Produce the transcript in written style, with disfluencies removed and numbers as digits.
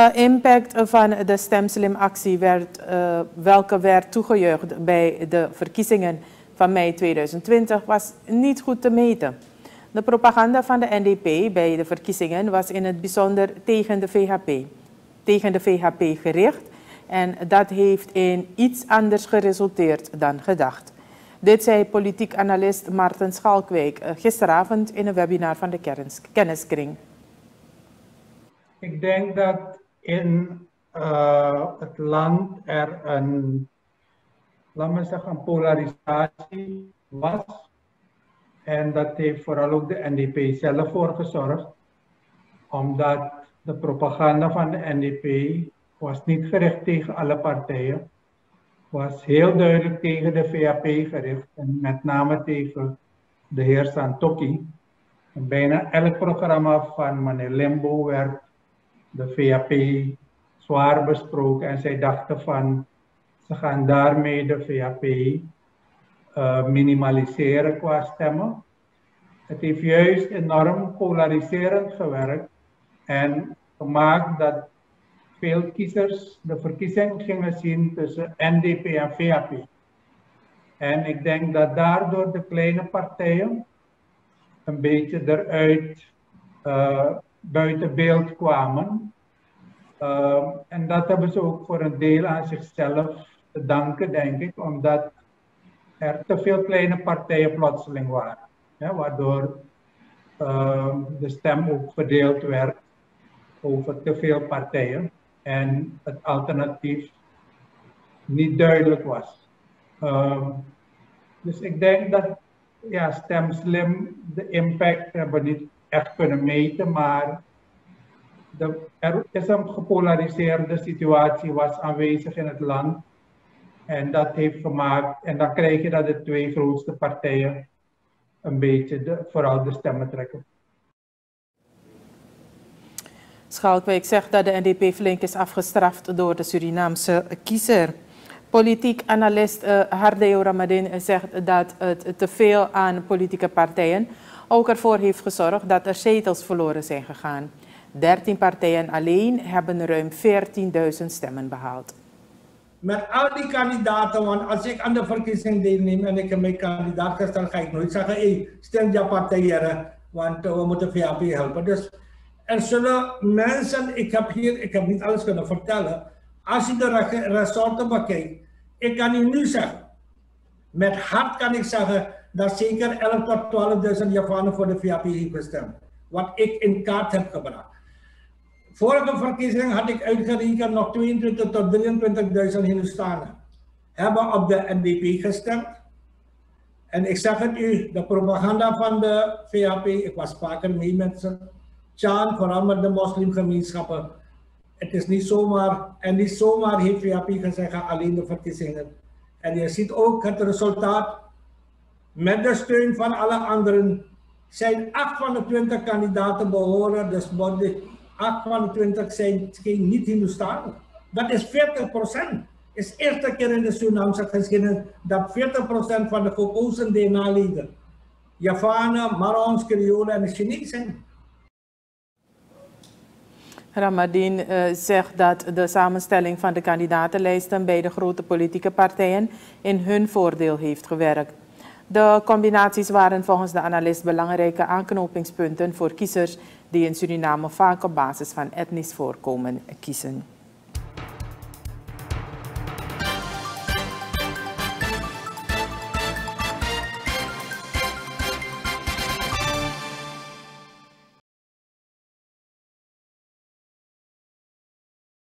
De impact van de StemSlim-actie welke werd toegejuicht bij de verkiezingen van mei 2020 was niet goed te meten. De propaganda van de NDP bij de verkiezingen was in het bijzonder tegen de VHP gericht en dat heeft in iets anders geresulteerd dan gedacht. Dit zei politiek analist Maarten Schalkwijk gisteravond in een webinar van de Kenniskring. Ik denk dat in het land er een polarisatie was. En dat heeft vooral ook de NDP zelf voor gezorgd. Omdat de propaganda van de NDP was niet gericht tegen alle partijen. Was heel duidelijk tegen de VHP gericht. En met name tegen de heer Santokki. En bijna elk programma van meneer Limbo werd de VHP zwaar besproken. En zij dachten van, ze gaan daarmee de VHP minimaliseren qua stemmen. Het heeft juist enorm polariserend gewerkt en gemaakt dat veel kiezers de verkiezing gingen zien tussen NDP en VHP. En ik denk dat daardoor de kleine partijen een beetje eruit buiten beeld kwamen. En dat hebben ze ook voor een deel aan zichzelf te danken, denk ik, omdat er te veel kleine partijen plotseling waren. Ja, waardoor de stem ook verdeeld werd over te veel partijen en het alternatief niet duidelijk was. Dus ik denk dat ja, StemSlim de impact hebben niet echt kunnen meten, maar er is een gepolariseerde situatie was aanwezig in het land. En dat heeft gemaakt, en dan krijg je dat de twee grootste partijen een beetje vooral de stemmen trekken. Schalkwijk zegt dat de NDP flink is afgestraft door de Surinaamse kiezer. Politiek analist Hardeo Ramadin zegt dat het te veel aan politieke partijen ook ervoor heeft gezorgd dat er zetels verloren zijn gegaan. 13 partijen alleen hebben ruim 14.000 stemmen behaald. Met al die kandidaten, want als ik aan de verkiezing deelneem en ik heb mijn kandidaat gesteld, ga ik nooit zeggen, hey, stem die partij hier, want we moeten VHP helpen. Dus er zullen mensen, ik heb niet alles kunnen vertellen, als je de resultaten bekijkt, ik kan je nu zeggen, met hart kan ik zeggen, dat zeker 11.000 tot 12.000 Javanen voor de VHP heeft gestemd. Wat ik in kaart heb gebracht. Vorige verkiezing had ik uitgerekend nog 22.000 tot 23.000 Hindustanen hebben op de NDP gestemd. En ik zeg het u, de propaganda van de VHP, ik was vaker mee met ze, Chan, vooral met de moslimgemeenschappen. Het is niet zomaar, en niet zomaar heeft VHP gezegd alleen de verkiezingen. En je ziet ook het resultaat, met de steun van alle anderen, zijn 8 van de 20 kandidaten behoren, dus 8 van de 20 zijn geen niet-Hindustanen. Dat is 40%. Het is de eerste keer in de Surinaamse geschiedenis dat 40% van de gekozen DNA-leden Javanen, Marons, Creolen en Chinezen zijn. Ramadin zegt dat de samenstelling van de kandidatenlijsten bij de grote politieke partijen in hun voordeel heeft gewerkt. De combinaties waren volgens de analist belangrijke aanknopingspunten voor kiezers die in Suriname vaak op basis van etnisch voorkomen kiezen.